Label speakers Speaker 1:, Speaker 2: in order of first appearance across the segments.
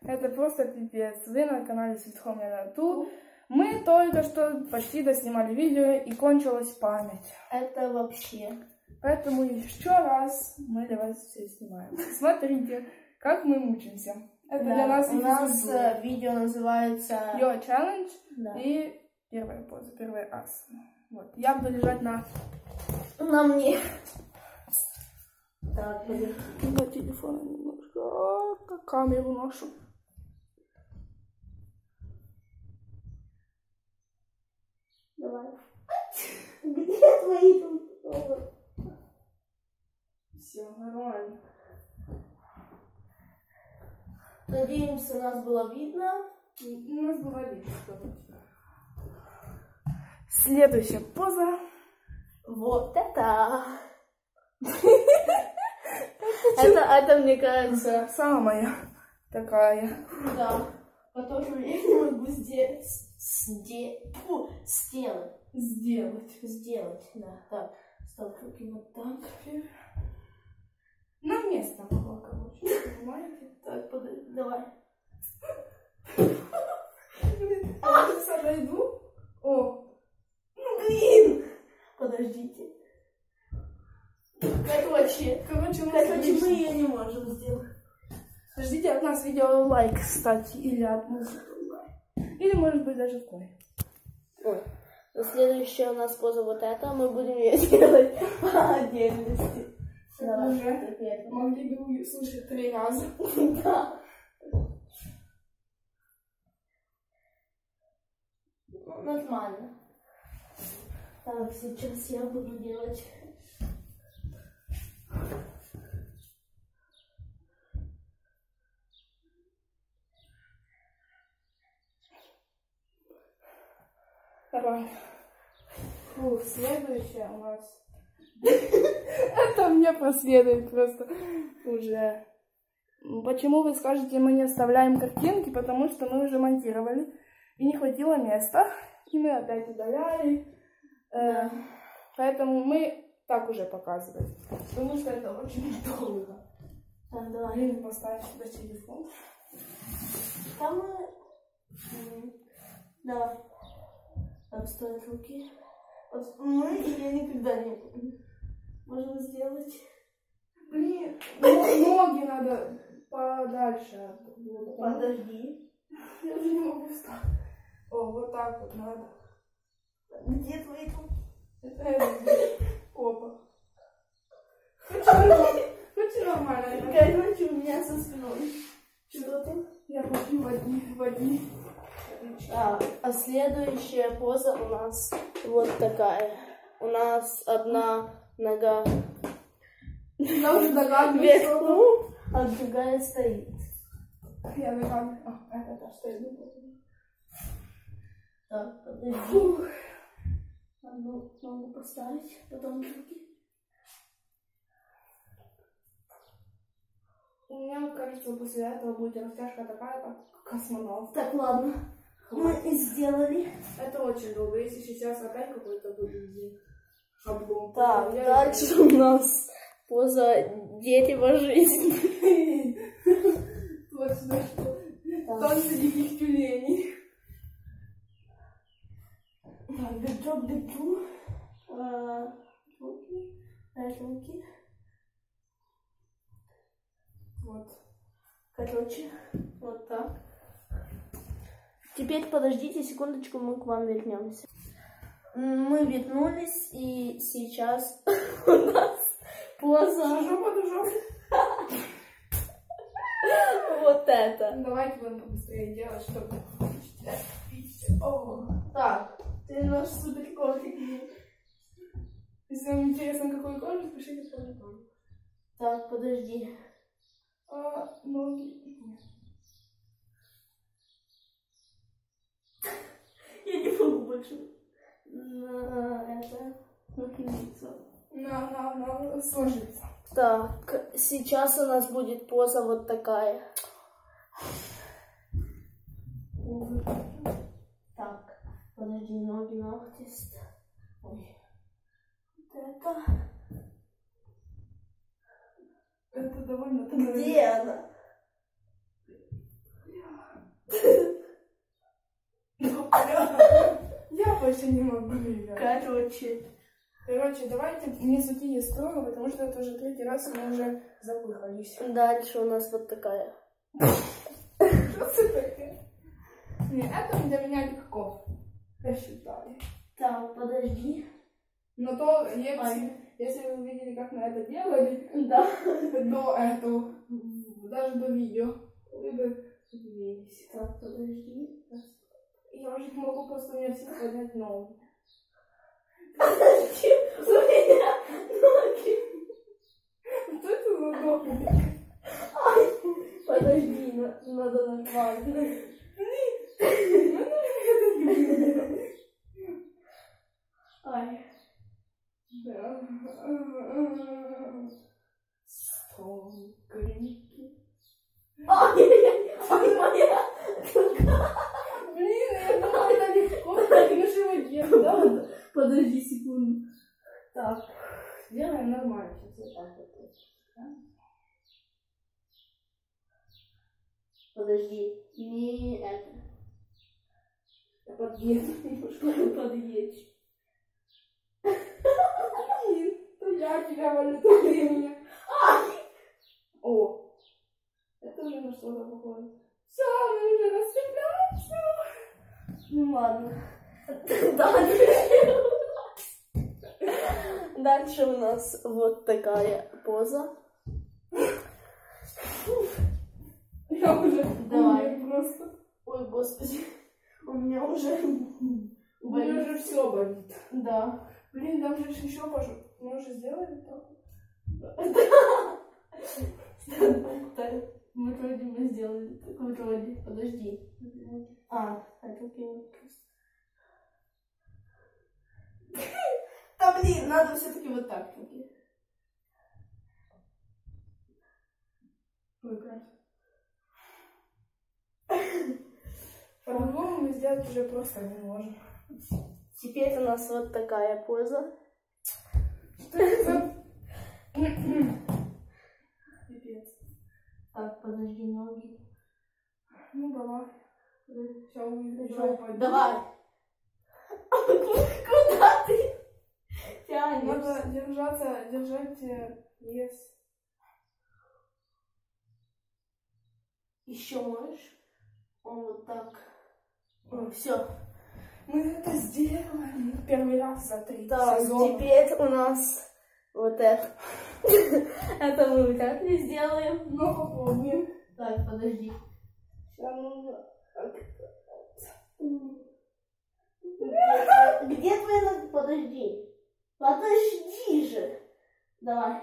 Speaker 1: Это просто пипец. Вы на канале Светхомина. Мы только что почти доснимали видео и кончилась память.
Speaker 2: Это вообще.
Speaker 1: Поэтому еще раз мы для вас все снимаем. Смотрите, как мы мучимся. Это
Speaker 2: Да,
Speaker 1: для нас
Speaker 2: у нас видео называется
Speaker 1: Your Challenge.
Speaker 2: Да.
Speaker 1: И первая поза, первая асана. Вот. Я буду лежать на
Speaker 2: мне. Так,
Speaker 1: на телефоне немножко. Камеру ношу.
Speaker 2: Давай. Где твои тут?
Speaker 1: Все, нормально.
Speaker 2: Надеемся, нас было видно.
Speaker 1: У нас было видно. Следующая поза.
Speaker 2: Вот это. Это, мне кажется,
Speaker 1: самая такая.
Speaker 2: Да. Которую я не могу сделать. Да. Так. Ставь руки вот так.
Speaker 1: На место было, короче. Понимаете?
Speaker 2: Так, подожди, давай.
Speaker 1: Я сейчас отойду. О.
Speaker 2: Ну блин! Подождите. Короче, мы ее не можем сделать.
Speaker 1: Ждите от нас видео лайк, кстати, или от музыки. Или может быть даже второй.
Speaker 2: Ой. Следующая у нас поза вот эта. Мы будем ее делать по отдельности.
Speaker 1: Уже могли бы вы слушать 3 раза.
Speaker 2: Да. Нормально. Так, сейчас я буду делать.
Speaker 1: Давай. Фу, следующая у нас. Это мне последует просто уже. Почему вы скажете, мы не оставляем картинки? Потому что мы уже монтировали. И не хватило места. И мы опять удаляли. Поэтому мы так уже показываем. Потому что это очень долго.
Speaker 2: Так, давай.
Speaker 1: Блин, поставим сюда телефон.
Speaker 2: Там мы... Давай. Так, стоят руки. Вот мы ее никогда не можем сделать.
Speaker 1: Блин, ноги надо подальше.
Speaker 2: Подожди.
Speaker 1: Я уже не могу встать. О, вот так вот надо.
Speaker 2: Где твои руки?
Speaker 1: Это опа. Очень нормально.
Speaker 2: Короче, у меня со спиной. Что там?
Speaker 1: Я попью води.
Speaker 2: А следующая поза у нас вот такая. У нас одна нога вверху, а другая стоит.
Speaker 1: Я догадываюсь. Это стоит.
Speaker 2: Так, подожди. Одну ногу поставить, потом руки.
Speaker 1: У меня, кажется, после этого будет растяжка такая, как космонавт.
Speaker 2: Так, ладно. Мы сделали.
Speaker 1: Это очень долго. Если сейчас опять какой-то будет облом.
Speaker 2: Так, дальше у нас поза дерева жизни.
Speaker 1: Точно, что танцы диких тюленей.
Speaker 2: Так, бедро. Руки.
Speaker 1: Вот.
Speaker 2: Короче, вот так. Теперь подождите секундочку, мы к вам вернемся. Мы вернулись, и сейчас у нас поза. Вот это.
Speaker 1: Давайте будем побыстрее делать, чтобы
Speaker 2: Так, ты наш супер котик.
Speaker 1: Если вам интересно, какой кожу, пишите в комментариях.
Speaker 2: Так, подожди.
Speaker 1: Ноги.
Speaker 2: Я не могу больше. Это наклониться.
Speaker 1: Сложится.
Speaker 2: Так, сейчас у нас будет поза вот такая. Так, подожди, ноги ногти. Ой. Вот
Speaker 1: это довольно...
Speaker 2: Где она?
Speaker 1: Я больше не могу, ребят.
Speaker 2: Короче,
Speaker 1: давайте не сутите сторону, потому что это уже третий раз, и мы уже запыхались.
Speaker 2: дальше у нас вот такая.
Speaker 1: Что это такое? Нет, это для меня легко. Посчитали.
Speaker 2: Так, подожди.
Speaker 1: Но то, если вы увидели, как мы это делали,
Speaker 2: Да.
Speaker 1: до этого, даже до видео, вы бы удивились.
Speaker 2: Так, подожди.
Speaker 1: Я уже не могу просто мне все поднять ноги.
Speaker 2: Подожди, у меня ноги.
Speaker 1: Что это за ноги?
Speaker 2: Подожди, надо нормально. Ай.
Speaker 1: Да. Стон, крики.
Speaker 2: Ай, моя.
Speaker 1: Блин, я думала, это легко, так на животе, да?
Speaker 2: Подожди секунду.
Speaker 1: Так, сделаем нормально. Сейчас вот так вот. Да?
Speaker 2: Подожди, не это.
Speaker 1: Подъедь немножко.
Speaker 2: Подъедь.
Speaker 1: Блин, то я тебя валю, то ты меня. О, это уже на что-то похоже. Все, мы уже расцепляемся.
Speaker 2: Ну ладно. Дальше у нас вот такая поза.
Speaker 1: Я уже
Speaker 2: Давай.
Speaker 1: просто.
Speaker 2: Ой, господи. У меня уже
Speaker 1: все болит.
Speaker 2: Да.
Speaker 1: Блин, там же еще пошел. Мы уже сделали так?
Speaker 2: Мы вроде мы сделали. Так вроде. Подожди. Руки вот просто. Да блин, надо все-таки вот так.
Speaker 1: Прекрасно. По-другому мы сделать уже просто не можем.
Speaker 2: Теперь у нас вот такая поза.
Speaker 1: Что это? Пипец.
Speaker 2: Так, подожди, ноги.
Speaker 1: Ну давай. Все, уже
Speaker 2: Давай. Куда ты тянешь?
Speaker 1: Надо держать вес.
Speaker 2: Еще можешь? Он вот так. Все.
Speaker 1: Мы это сделали первый раз за 3
Speaker 2: Так,
Speaker 1: сезона.
Speaker 2: теперь у нас вот это. Это мы вряд ли сделаем.
Speaker 1: Ну, попробуем.
Speaker 2: Так, подожди.
Speaker 1: Сейчас нужно...
Speaker 2: Где твоя нога? Подожди. Подожди же. Давай.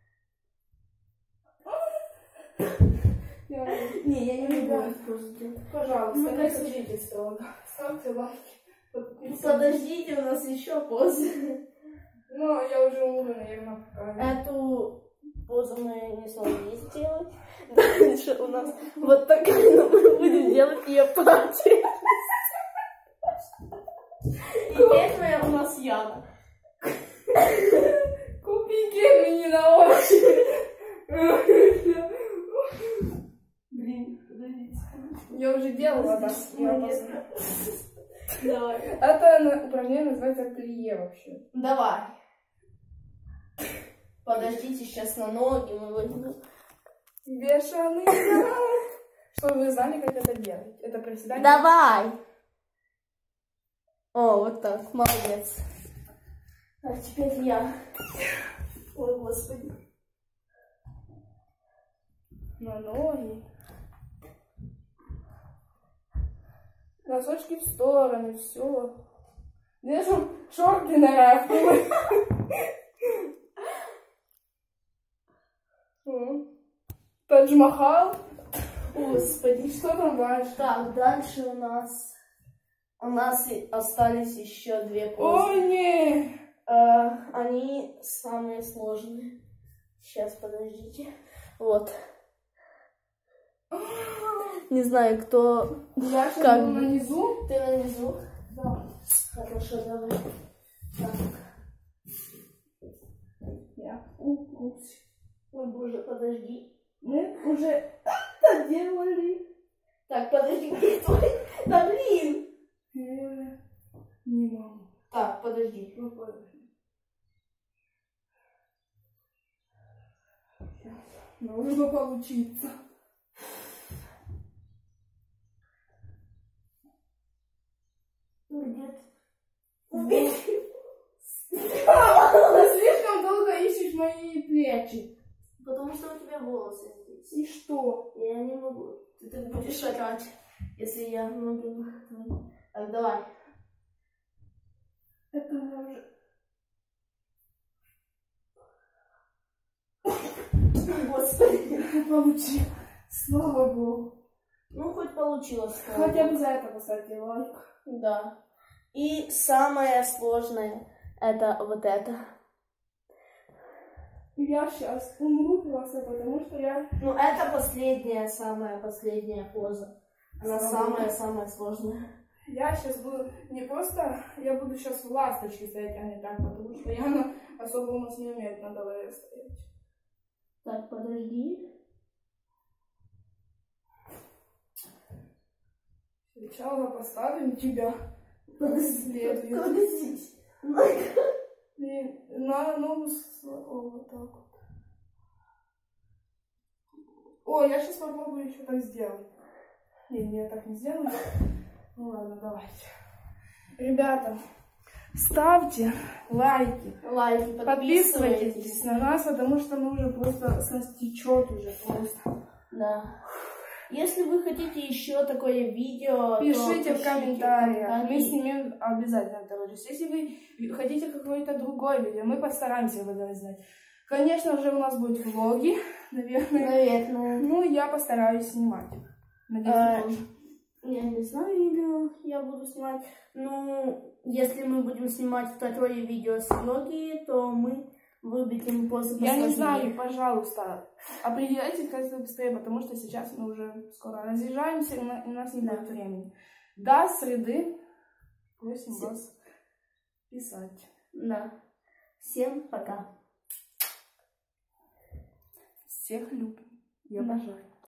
Speaker 2: Не, я не буду это просто делать.
Speaker 1: Пожалуйста, не сочите строго. Ставьте лайки.
Speaker 2: Подождите, у нас еще позы.
Speaker 1: Ну, я уже умру, наверное, пока.
Speaker 2: Эту позу мы не смогли сделать. Дальше у нас вот такая, но мы будем делать ее пати. И первая у нас Яна.
Speaker 1: Купи гель на очи.
Speaker 2: Блин, подождите.
Speaker 1: Я уже делала так.
Speaker 2: Давай.
Speaker 1: Это упражнение называется плие вообще.
Speaker 2: Давай. Подождите, сейчас на ноги мы возьмем.
Speaker 1: Бешеный народ. Чтобы вы знали, как это делать. Это приседание.
Speaker 2: Давай. О, вот так, молодец. А теперь я. Ой, господи.
Speaker 1: На ноги. Носочки в стороны, все. Держим шорты на рафту. Тадж-Махал.
Speaker 2: Господи.
Speaker 1: Что там дальше?
Speaker 2: Так, дальше у нас остались еще две позы.
Speaker 1: Ой, не.
Speaker 2: Они самые сложные. Сейчас, подождите. Вот. Не знаю, кто...
Speaker 1: Я сейчас
Speaker 2: как
Speaker 1: буду нанизу.
Speaker 2: Ты на низу?
Speaker 1: Да.
Speaker 2: Хорошо, давай. Так.
Speaker 1: Я.
Speaker 2: Ой, боже, подожди.
Speaker 1: Мы уже это делали.
Speaker 2: Так, подожди, где твой? Да блин!
Speaker 1: Не могу.
Speaker 2: Так, подожди.
Speaker 1: Должно получиться.
Speaker 2: Нет.
Speaker 1: Ты слишком долго ищешь мои плечи.
Speaker 2: Потому что у тебя волосы здесь.
Speaker 1: И что?
Speaker 2: Я не могу. Ты будешь орать, если я могу. Так, давай.
Speaker 1: Это уже...
Speaker 2: Господи.
Speaker 1: Получилось. Слава Богу.
Speaker 2: Ну, хоть получилось.
Speaker 1: Хотя бы за это поставьте лайк.
Speaker 2: Да. И самое сложное, это вот это.
Speaker 1: Я сейчас умру просто, потому что я...
Speaker 2: Ну, это последняя, самая последняя поза. Она самая-самая сложная.
Speaker 1: Я сейчас буду не просто... Я буду сейчас в ласточке стоять, а не так, потому что я особо у нас не умеет на голове стоять.
Speaker 2: Так, подожди.
Speaker 1: Сначала поставим тебя. Следует.
Speaker 2: Подожди.
Speaker 1: На ногу вот так вот. О, я сейчас попробую еще так сделать. Не, я так не сделаю. Ну ладно, давайте. Ребята, ставьте лайки.
Speaker 2: Лайки,
Speaker 1: Подписывайтесь на нас, потому что мы уже просто с нас течет уже просто.
Speaker 2: Да. Если вы хотите еще такое видео,
Speaker 1: пишите
Speaker 2: то
Speaker 1: в комментариях. Мы снимем обязательно второй раз. Если вы хотите какое-то другое видео, мы постараемся его сделать. Конечно же, у нас будут влоги, наверное. Ну, я постараюсь снимать. Надеюсь,
Speaker 2: я не знаю, видео я буду снимать. Ну, если мы будем снимать второе видео с йоги, то мы выберем после.
Speaker 1: Я не знаю, пожалуйста, определяйтесь как-то быстрее, потому что сейчас мы уже скоро разъезжаемся, и у нас не будет времени. До среды просим вас писать.
Speaker 2: Да. Всем пока.
Speaker 1: Всех любим. Я обожаю.